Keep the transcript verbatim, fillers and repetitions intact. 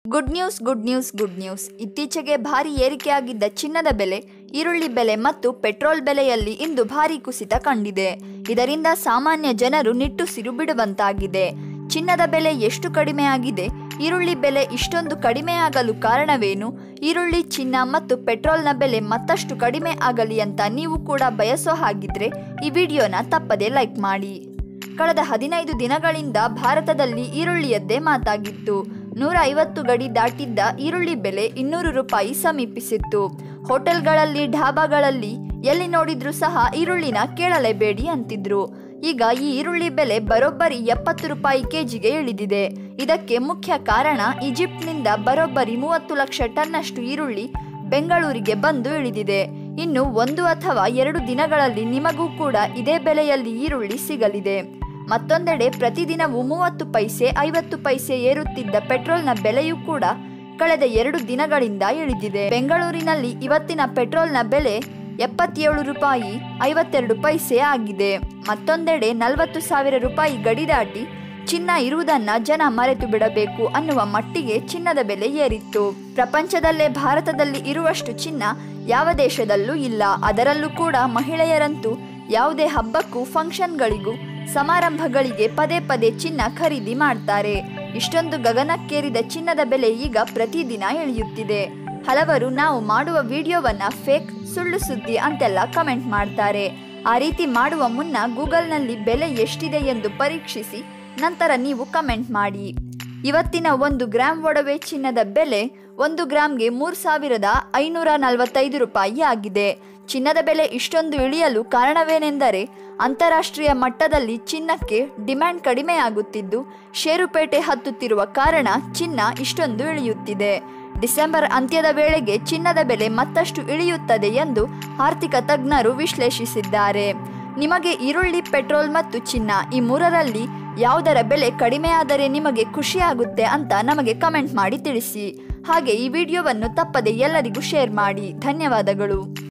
Good news good news good news ಇತ್ತೀಚೆಗೆ ಭಾರಿ ಏರಿಕೆಯಾಗಿದ್ದ ಚಿನ್ನದ ಬೆಲೆ, ಈರುಳ್ಳಿ ಬೆಲೆ ಮತ್ತು ಪೆಟ್ರೋಲ್ ಬೆಲೆಯಲ್ಲಿ ಇಂದು ಭಾರಿ ಕುಸಿತ ಕಂಡಿದೆ. ಇದರಿಂದ ಸಾಮಾನ್ಯ ಜನರು ನಿಟ್ಟುಸಿರು ಬಿಡುವಂತಾಗಿದೆ. ಚಿನ್ನದ ಬೆಲೆ ಎಷ್ಟು ಕಡಿಮೆಯಾಗಿದೆ? ಈರುಳ್ಳಿ ಬೆಲೆ ಇಷ್ಟೊಂದು ಕಡಿಮೆಯಾಗಲು ಕಾರಣವೇನು? ಈರುಳ್ಳಿ, ಚಿನ್ನ ಮತ್ತು ಪೆಟ್ರೋಲ್ನ ಬೆಲೆ ಮತ್ತಷ್ಟು ಕಡಿಮೆ ಆಗಲಿ ಅಂತ ನೀವು ಕೂಡ ಬಯಸೋ ಹಾಗಿದ್ರೆ ಈ ವಿಡಿಯೋನ ತಪ್ಪದೆ ಲೈಕ್ ಮಾಡಿ. ಕಳೆದ ಹದಿನೈದು ದಿನಗಳಿಂದ ಭಾರತದಲ್ಲಿ ಈರುಳ್ಳಿಯದ್ದೇ ಮಾತಾಗಿತ್ತು. ನೂರ ಐವತ್ತು ಗಡಿ ದಾಟಿದ್ದ ಈರುಳ್ಳಿ ಬೆಲೆ ಇನ್ನೂರು ರೂಪಾಯಿ ಸಮೀಪಿಸಿತ್ತು. ಹೋಟೆಲ್ಗಳಲ್ಲಿ, ಢಾಬಾಗಳಲ್ಲಿ ಎಲ್ಲಿ ನೋಡಿದ್ರೂ ಸಹ ಈರುಳ್ಳಿನ ಕೇಳಲೇಬೇಡಿ ಅಂತಿದ್ರು. ಈಗ ಈ ಈರುಳ್ಳಿ ಬೆಲೆ ಬರೋಬ್ಬರಿ ಎಪ್ಪತ್ತು ರೂಪಾಯಿ ಕೆಜಿಗೆ ಇಳಿದಿದೆ. ಇದಕ್ಕೆ ಮುಖ್ಯ ಕಾರಣ ಈಜಿಪ್ಟ್ನಿಂದ ಬರೋಬ್ಬರಿ ಮೂವತ್ತು ಲಕ್ಷ ಟನ್ನಷ್ಟು ಈರುಳ್ಳಿ ಬೆಂಗಳೂರಿಗೆ ಬಂದು ಇಳಿದಿದೆ. ಇನ್ನು ಒಂದು ಅಥವಾ ಎರಡು ದಿನಗಳಲ್ಲಿ ನಿಮಗೂ ಕೂಡ ಇದೇ ಬೆಲೆಯಲ್ಲಿ ಈರುಳ್ಳಿ ಸಿಗಲಿದೆ. ಮತ್ತೊಂದೆಡೆ ಪ್ರತಿದಿನವೂ ಮೂವತ್ತು ಪೈಸೆ ಐವತ್ತು ಪೈಸೆ ಏರುತ್ತಿದ್ದ ಪೆಟ್ರೋಲ್ನ ಬೆಲೆಯೂ ಕೂಡ ಕಳೆದ ಎರಡು ದಿನಗಳಿಂದ ಇಳಿದಿದೆ. ಬೆಂಗಳೂರಿನಲ್ಲಿ ಇವತ್ತಿನ ಪೆಟ್ರೋಲ್ನ ಬೆಲೆ ಎಪ್ಪತ್ತೇಳು ರೂಪಾಯಿ ಐವತ್ತೆರಡು ಪೈಸೆ ಆಗಿದೆ. ಮತ್ತೊಂದೆಡೆ ನಲವತ್ತು ಸಾವಿರ ರೂಪಾಯಿ ಗಡಿ ದಾಟಿ ಚಿನ್ನ ಇರುವುದನ್ನ ಜನ ಮರೆತು ಬಿಡಬೇಕು ಅನ್ನುವ ಮಟ್ಟಿಗೆ ಚಿನ್ನದ ಬೆಲೆ ಏರಿತ್ತು. ಪ್ರಪಂಚದಲ್ಲೇ ಭಾರತದಲ್ಲಿ ಇರುವಷ್ಟು ಚಿನ್ನ ಯಾವ ದೇಶದಲ್ಲೂ ಇಲ್ಲ. ಅದರಲ್ಲೂ ಕೂಡ ಮಹಿಳೆಯರಂತೂ ಯಾವುದೇ ಹಬ್ಬಕ್ಕೂ, ಫಂಕ್ಷನ್ಗಳಿಗೂ, ಸಮಾರಂಭಗಳಿಗೆ ಪದೇ ಪದೇ ಚಿನ್ನ ಖರೀದಿ ಮಾಡ್ತಾರೆ. ಇಷ್ಟೊಂದು ಗಗನಕ್ಕೇರಿದ ಚಿನ್ನದ ಬೆಲೆ ಈಗ ಪ್ರತಿದಿನ ಇಳಿಯುತ್ತಿದೆ. ಹಲವರು ನಾವು ಮಾಡುವ ವಿಡಿಯೋವನ್ನ ಫೇಕ್, ಸುಳ್ಳು ಸುದ್ದಿ ಅಂತೆಲ್ಲ ಕಮೆಂಟ್ ಮಾಡ್ತಾರೆ. ಆ ರೀತಿ ಮಾಡುವ ಮುನ್ನ ಗೂಗಲ್ನಲ್ಲಿ ಬೆಲೆ ಎಷ್ಟಿದೆ ಎಂದು ಪರೀಕ್ಷಿಸಿ ನಂತರ ನೀವು ಕಮೆಂಟ್ ಮಾಡಿ. ಇವತ್ತಿನ ಒಂದು ಗ್ರಾಮ್ ಒಡವೆ ಚಿನ್ನದ ಬೆಲೆ ಒಂದು ಗ್ರಾಮ್ಗೆ ಮೂರು ಸಾವಿರದ ಐನೂರ ನಲವತ್ತೈದು ರೂಪಾಯಿ ಆಗಿದೆ. ಚಿನ್ನದ ಬೆಲೆ ಇಷ್ಟೊಂದು ಇಳಿಯಲು ಕಾರಣವೇನೆಂದರೆ ಅಂತಾರಾಷ್ಟ್ರೀಯ ಮಟ್ಟದಲ್ಲಿ ಚಿನ್ನಕ್ಕೆ ಡಿಮ್ಯಾಂಡ್ ಕಡಿಮೆಯಾಗುತ್ತಿದ್ದು ಷೇರುಪೇಟೆ ಹತ್ತುತ್ತಿರುವ ಕಾರಣ ಚಿನ್ನ ಇಷ್ಟೊಂದು ಇಳಿಯುತ್ತಿದೆ. ಡಿಸೆಂಬರ್ ಅಂತ್ಯದ ವೇಳೆಗೆ ಚಿನ್ನದ ಬೆಲೆ ಮತ್ತಷ್ಟು ಇಳಿಯುತ್ತದೆ ಎಂದು ಆರ್ಥಿಕ ತಜ್ಞರು ವಿಶ್ಲೇಷಿಸಿದ್ದಾರೆ. ನಿಮಗೆ ಈರುಳ್ಳಿ, ಪೆಟ್ರೋಲ್ ಮತ್ತು ಚಿನ್ನ ಈ ಮೂರರಲ್ಲಿ ಯಾವುದರ ಬೆಲೆ ಕಡಿಮೆಯಾದರೆ ನಿಮಗೆ ಖುಷಿಯಾಗುತ್ತೆ ಅಂತ ನಮಗೆ ಕಮೆಂಟ್ ಮಾಡಿ ತಿಳಿಸಿ. ಹಾಗೆ ಈ ವಿಡಿಯೋವನ್ನು ತಪ್ಪದೆ ಎಲ್ಲರಿಗೂ ಶೇರ್ ಮಾಡಿ. ಧನ್ಯವಾದಗಳು.